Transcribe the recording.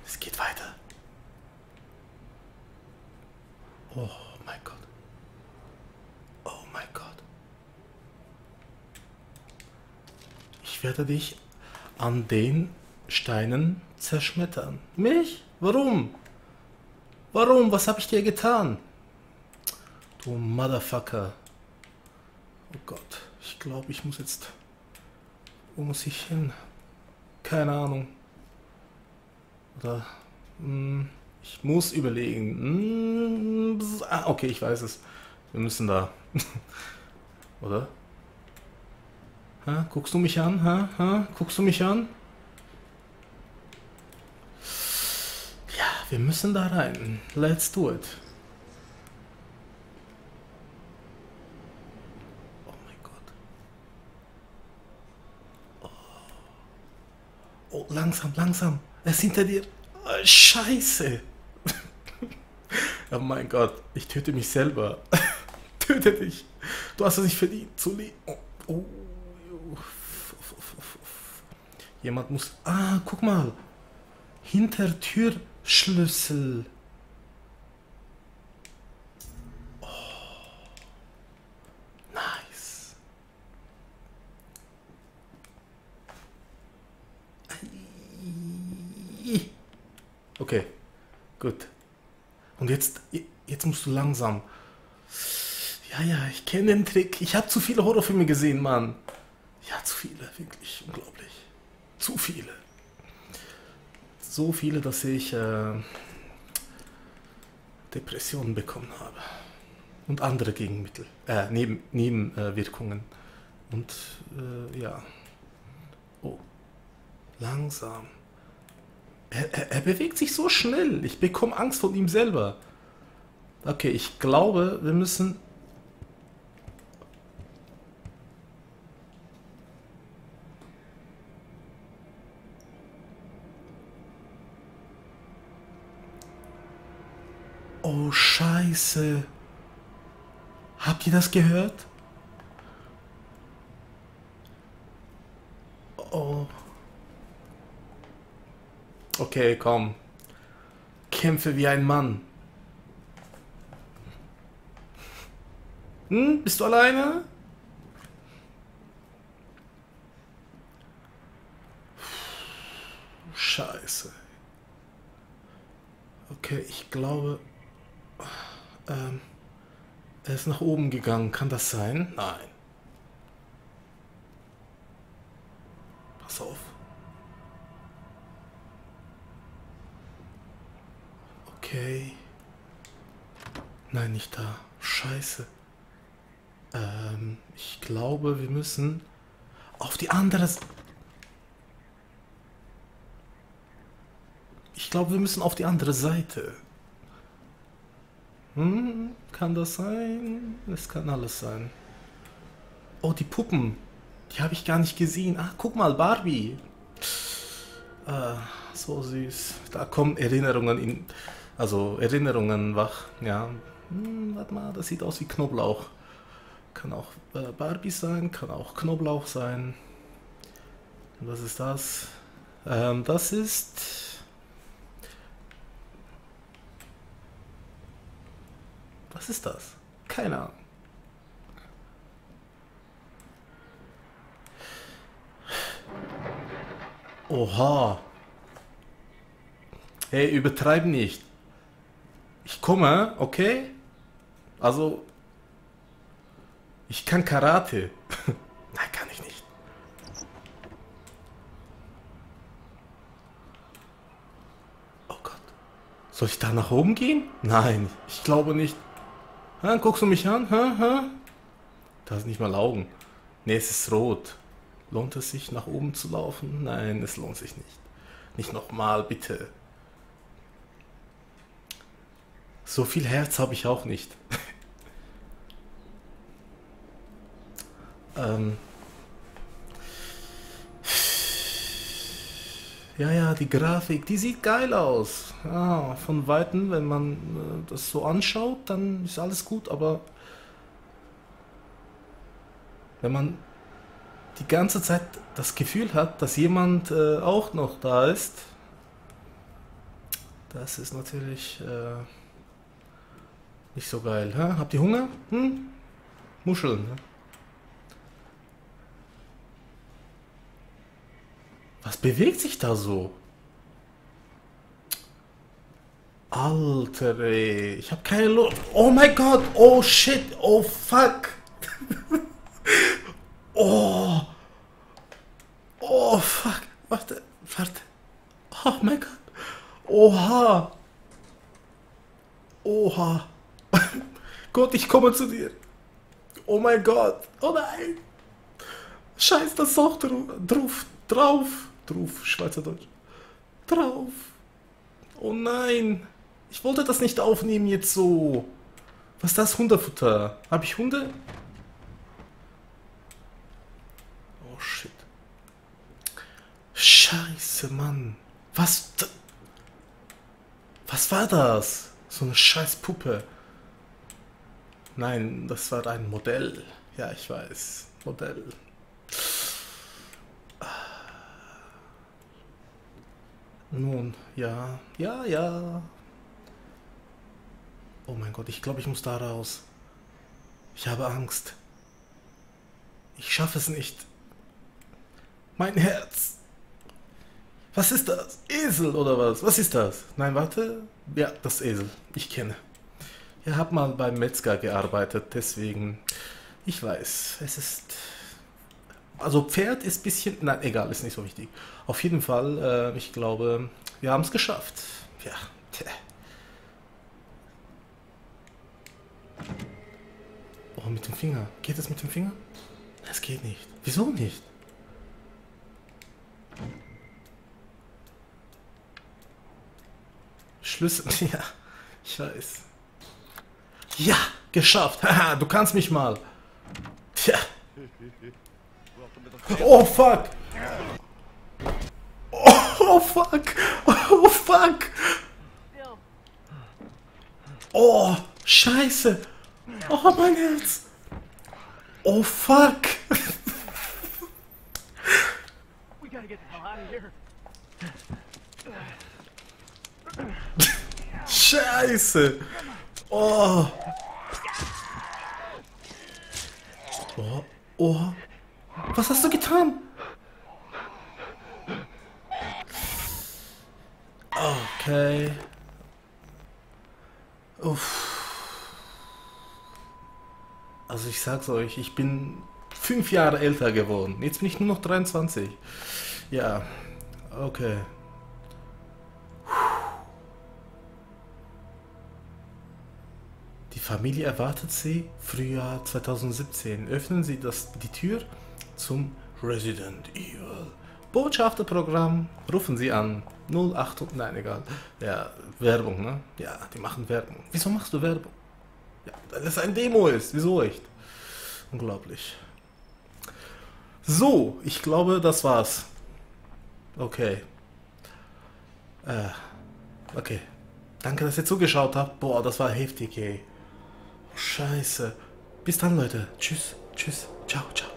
Es geht weiter. Oh mein Gott. Oh mein Gott. Ich werde dich an den Steinen zerschmettern. Mich? Warum? Warum? Was habe ich dir getan? Du Motherfucker. Oh Gott. Ich glaube, ich muss jetzt... Wo muss ich hin? Keine Ahnung. Oder... ich muss überlegen. Okay, ich weiß es. Wir müssen da. Oder? Ha? Guckst du mich an? Ha? Ha? Guckst du mich an? Ja, wir müssen da rein. Let's do it. Oh mein Gott. Oh, langsam, langsam. Er ist hinter dir. Oh, Scheiße. Oh mein Gott, ich töte mich selber. Töte dich. Du hast es nicht verdient zu leben. Oh, oh. Jemand muss... Ah, guck mal. Hintertürschlüssel. Nice. Okay, gut. Und jetzt musst du langsam. Ja, ja, ich kenne den Trick. Ich habe zu viele Horrorfilme gesehen, Mann. Ja, zu viele, wirklich unglaublich. Zu viele. So viele, dass ich Depressionen bekommen habe. Und andere Gegenmittel. Nebenwirkungen. Und ja. Oh, langsam. Er bewegt sich so schnell. Ich bekomme Angst vor ihm selber. Okay, ich glaube, wir müssen... Oh, Scheiße. Habt ihr das gehört? Oh. Okay, komm. Kämpfe wie ein Mann. Hm? Bist du alleine? Scheiße. Okay, ich glaube... er ist nach oben gegangen. Kann das sein? Nein. Pass auf. Okay. Nein, nicht da. Scheiße. Ich glaube, wir müssen auf die andere... Ich glaube, wir müssen auf die andere Seite. Kann das sein? Es kann alles sein. Oh, die Puppen. Die habe ich gar nicht gesehen. Ah, guck mal, Barbie. So süß. Da kommen Erinnerungen wach. Ja. Warte mal, das sieht aus wie Knoblauch. Kann auch Barbie sein, kann auch Knoblauch sein. Und was ist das? Das ist... Was ist das? Keine Ahnung. Oha. Hey, übertreib nicht. Ich komme, okay? Also, ich kann Karate. Nein, kann ich nicht. Oh Gott. Soll ich da nach oben gehen? Nein, ich glaube nicht. Guckst du mich an? Da ist nicht mal Augen. Nee, es ist rot. Lohnt es sich, nach oben zu laufen? Nein, es lohnt sich nicht. Nicht nochmal, bitte. So viel Herz habe ich auch nicht. Ja, ja, die Grafik, die sieht geil aus. Ja, von Weitem, wenn man das so anschaut, dann ist alles gut, aber wenn man die ganze Zeit das Gefühl hat, dass jemand auch noch da ist, Das ist natürlich nicht so geil. Hä? Habt ihr Hunger? Hm? Muscheln. Ne? Was bewegt sich da so? Alter, ey. Ich habe keine Lust. Oh mein Gott. Oh shit. Oh fuck. Oh. Oh fuck. Warte. Warte. Oh mein Gott. Oha. Oha. Gott, ich komme zu dir. Oh mein Gott. Oh nein. Scheiß das auch drauf. Drauf. Drauf. Schweizerdeutsch. Drauf. Oh nein. Ich wollte das nicht aufnehmen jetzt so. Was ist das? Hundefutter. Habe ich Hunde? Oh shit. Scheiße, Mann. Was war das? So eine scheiß Puppe. Nein, das war ein Modell. Ja, ich weiß. Modell. Nun, ja. Ja, ja. Oh mein Gott, ich glaube, ich muss da raus. Ich habe Angst. Ich schaffe es nicht. Mein Herz. Was ist das? Esel oder was? Was ist das? Nein, warte. Ja, das Esel. Ich kenne. Ich habe mal beim Metzger gearbeitet, deswegen. Ich weiß, es ist. Also Pferd ist ein bisschen. Nein, egal, ist nicht so wichtig. Auf jeden Fall, ich glaube, wir haben es geschafft. Ja. Tja. Oh, mit dem Finger. Geht es mit dem Finger? Es geht nicht. Wieso nicht? Schlüssel. Ja, ich weiß. Ja, geschafft. Haha, du kannst mich mal. Tja. Oh, fuck. Oh, fuck. Oh, fuck. Oh, scheiße. Oh, mein Herz. Oh, fuck. Scheiße. Oh. Oh. Oh. Was hast du getan? Okay. Uff. Also ich sag's euch, ich bin 5 Jahre älter geworden. Jetzt bin ich nur noch 23. Ja, okay. Die Familie erwartet Sie. Frühjahr 2017. Öffnen Sie die Tür zum Resident Evil Botschafterprogramm. Rufen Sie an. 08. Nein, egal. Ja, Werbung, ne? Ja, die machen Werbung. Wieso machst du Werbung? Ja, weil es ein Demo ist. Wieso echt? Unglaublich. So, ich glaube, das war's. Okay. Okay. Danke, dass ihr zugeschaut habt. Boah, das war heftig, ey. Scheiße. Bis dann, Leute. Tschüss. Tschüss. Ciao, ciao.